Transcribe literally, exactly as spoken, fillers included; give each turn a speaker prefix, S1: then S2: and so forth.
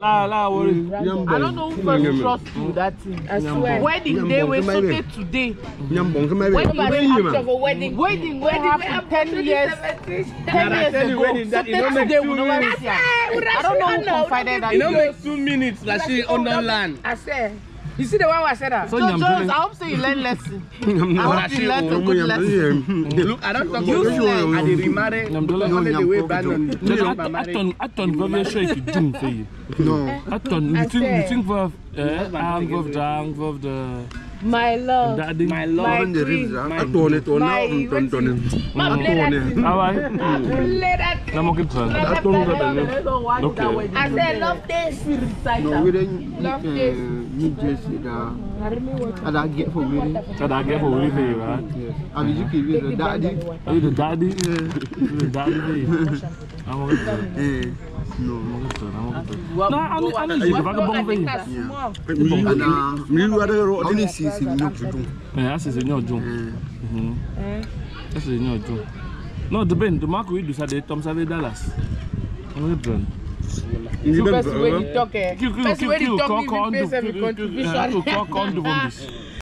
S1: Ah, la worry.
S2: I don't know who first trust you that thing.
S3: I swear.
S2: Wedding day we so today.
S3: Wedding,
S2: Wedding,
S3: wedding,
S2: wedding, wedding happen ten years. Ten years ago. So today we don't want to see. I don't know who confided that.
S1: It don't make two minutes like she on the land.
S3: I said. You see the way I said that?
S2: So Jones, I hope so you learn lesson. I hope you learn a good lesson.
S1: Look, I don't talk about you. I did remarry. I'm telling you the way Brandon. I don't go very straight to doom for you. No. I don't. You think you think of I'm of the I'm of the.
S3: My love,
S1: Daddy,
S3: my love, my dream, my my I said love this.
S4: No, we didn't love this. New Jersey, and I get for me.
S1: And I get for me, right?
S4: Yes. And you give you the daddy.
S1: Are you the daddy? The daddy. I'm going to no, I'm going to no, I know I know you have a bomb thing. And uh, me rather only see see no to. Yeah, that's in your job. Mhm. That's in your job. No, the Ben, the mark we do say the Tom Savage Dallas. I'm going
S2: to first when you talk, first when you talk, you face every contribution.